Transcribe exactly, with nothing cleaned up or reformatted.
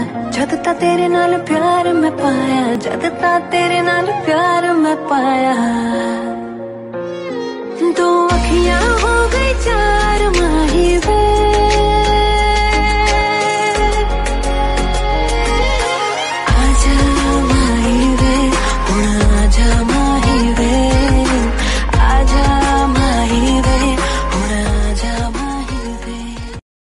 जद ता तेरे नाल प्यार मैं पाया, जद ता तेरे नाल प्यार मैं पाया। दो अखियां हो गई चार माही वे, आजा माही वे, हुण आजा माही वे।